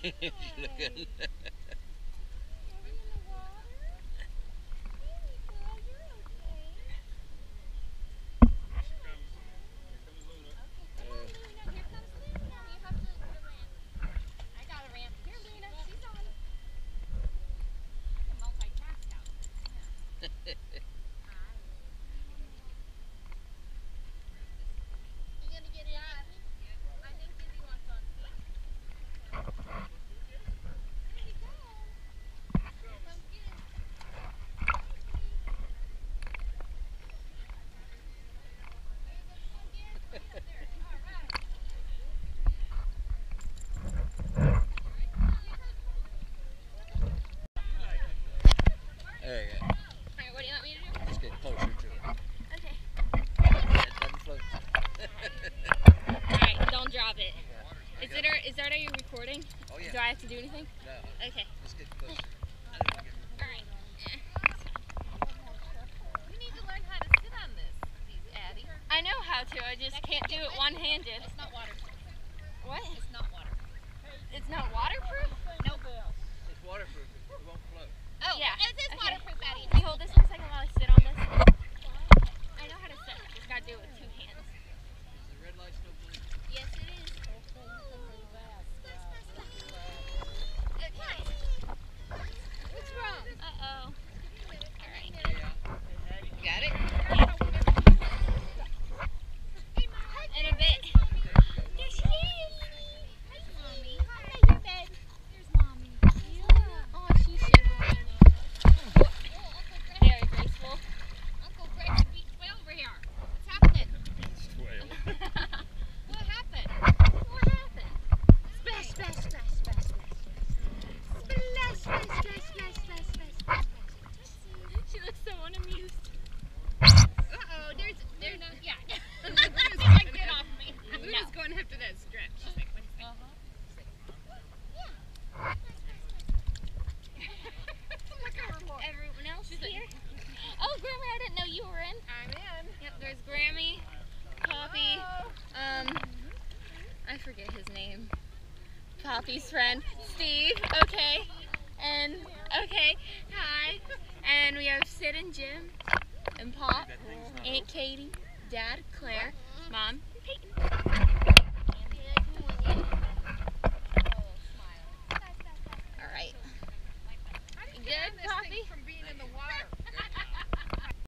Look good. There you go. Alright, what do you want me to do? Just get closer to it. Okay. It doesn't float. Alright, don't drop it. Is that are you recording? Oh yeah. Do I have to do anything? No. Okay. Just get closer. Alright. You need to learn how to sit on this, Addie. I know how to, I just can't do it one-handed. It's not waterproof. What? It's not waterproof. It's not waterproof? Nope. It's waterproof. It won't float. Oh, Yeah. It is Okay. waterproof, Addie. Can you hold this for a second while I sit on this? I know how to sit. Just gotta do it with two hands. Is the red light still blinking? Yes, it is. Okay. What's wrong? Uh-oh. Alright. Yeah. You got it? In a bit. There she is. Hi, Mommy. Hi, your bed. There's Mommy. Yeah. Oh, she's shivering. Very graceful. Uncle Greg's beach way over here. What's happening? What happened? What happened? Splash, splash, splash, splash, splash. Splash, splash, splash, splash, splash, splash, splash. She looks so unamused. Uh-oh, there's no, yeah. Like, get off me. Luna's going after that stretch. She's like, what is that? Look at her look. Everyone else is here. Oh, Grammy, I didn't know you were in. I'm in. Yep, there's Grammy, Poppy, I forget his name. Poppy's friend, Steve, okay. And, okay, hi. And we have Sid and Jim, and Pop, Aunt Katie, Dad, Claire, Mom, and Payton. Alright. How do you Good, get on this Poppy? thing from being in the water